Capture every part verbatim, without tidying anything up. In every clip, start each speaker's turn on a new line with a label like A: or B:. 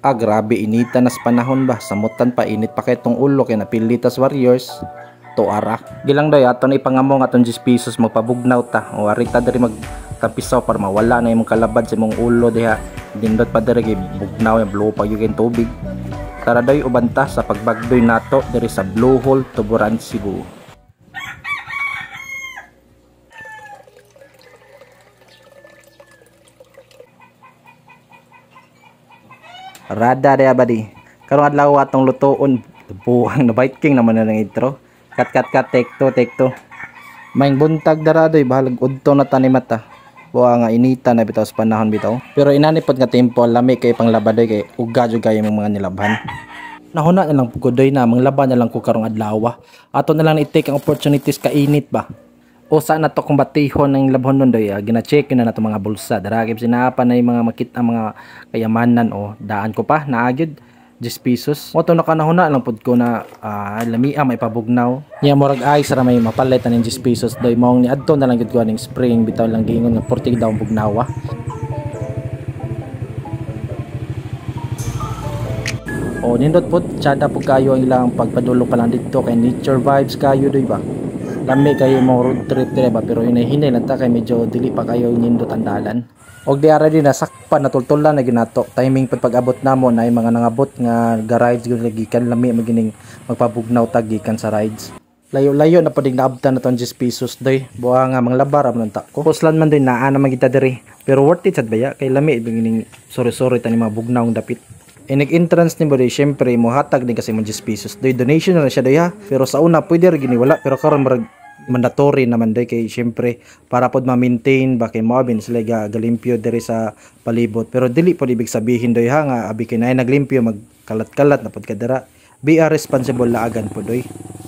A: Ah, grabe inita na sa panahon ba. Samutan pa, init pa kay tong ulo kay napilitas warriors. Tuara. Gilang day aton ipangamo nga atong ten pesos magpabugnaw ta. O arita diri magtapisaw para mawala na imong kalabad sa imong ulo diha. Dindot pa diri kay bugnaw yung blow pa yung tubig. Tara day ubanta sa pagbagdoy nato diri sa Blue Hole, Tuburan, Cebu. Rada dia badi. Karong adlaw atong lutoon. Buang na Viking naman na ng intro. Kat kat kat take two take two. Maing buntag daradoy bahalag udto na tanimata. Buang nga inita na bitaw sa panahon bitaw. Pero inanipod nga tempo lami kay panglabadoy kay uga jud kay imong mga nilabhan. Nahuna na lang pugodoy na manglaban na lang ko karong adlaw. Ato na lang i-take ang opportunities ka init ba. O saan na to kung batihon ng labhon nun doy, gina-check na na to mga bulsa. Daragib sinapa na yung mga makita mga kayamanan o daan ko pa naagid ten pesos. O to nakanahuna lang pud ko na uh, lamia may pabugnaw. Nya murag ay sara may mapalit ng ten pesos doy maong ni adto na lang gid ko ning spring bitaw lang giingon nga forty daw bugnawa. O nindot pud tsada pud kayo ang ilang pagpadulong pa lang dito kay nature vibes kayo doy ba. Lami kayo mo road trip dire ba pero hinahinay lang ta kay medyo dili pa kayo nindot ang dalan. Og di ara din nasakpan natultulan na ginato. Timing pud pag-abot namo na mga nangabot nga ga-rides gyud gikan lami magining magpabugnaw tag gikan sa rides. Layo-layo na pud naabtan na ton ten pesos doy. Buha nga manglabar man ta. Kuslan man doy naa na magita diri. Pero worth it sad baya kay lami magining sorry-sorry tani mga bugnaw ng dapit. E nag-entrance ni Bodoy, syempre mo hatag din kasi mo ten pesos. Doy donation na siya doy ha. Pero sa una pwede ra gini wala pero karon marag mandatory naman doy kay syempre para pod ma-maintain ba kay mabin sila ga galimpyo diri sa palibot. Pero dili pod ibig sabihin doy ha nga abi kay nay naglimpyo magkalat-kalat na pod kadara. Be a responsible laagan pod doy.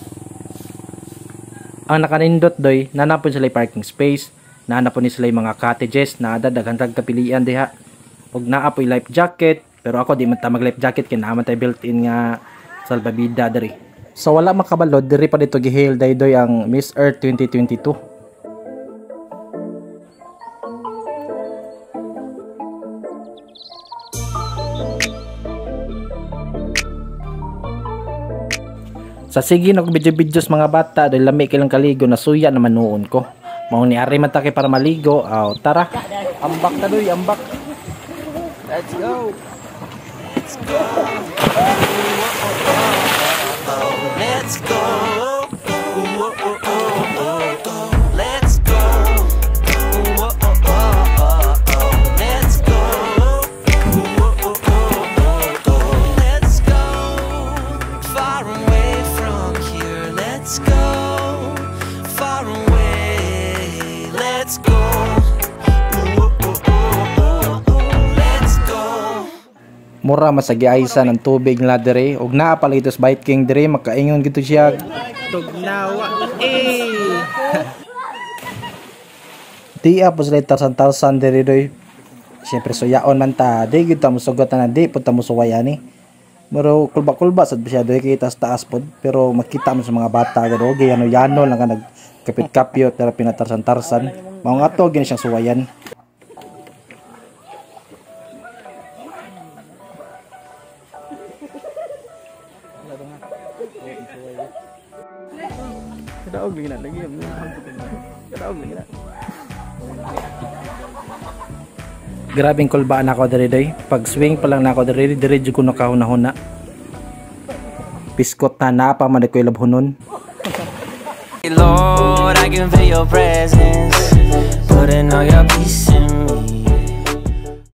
A: Ang nakanindot doy, nanapon sila parking space, nanapon ni sila mga cottages na daghan tag kapilian diha. Og naa poy life jacket. Pero ako di man ta mag life jacket kay naman tay built-in nga salbabida diri. So wala makabalod diri pa dito gihail daydoy ang Miss Earth twenty twenty-two. Sa sige og video-videos mga bata dahil lami kay lang kaligo na suya naman noon ko. Mao ni ari man ta kay para maligo. Aw tara. Ambak ta doy, ambak. Let's go. Let's go. Let's go. Let's go. Let's go. Let's go. Far away from here. Let's go. Far away. Let's go. Mura masagiaysa ng tubig nga diri ug naa pala itos Viking diri makaingon gito siya tugnawa eh di apos later sa tarsan diri doy syempre suyaon man ta di gyud ta mosugot na di pud ta mosuway ani pero kulba-kulba sad siya doy kay taas-taas pod pero makita mo sa mga bata gado gi ano-yano lang ka nagkapit-kapyo pero pinatarsan-tarsan mao nga to gini siyang suwayan. Kadaog lagi na lagi yung kadaog lagi na. Grabing kulbaan ako diri day. Pag swing pa lang nako diri diri jud ko nakahuna-huna. Piskot na na pa man ko ilabhonon. Lord, I can feel your presence. Putting all your peace in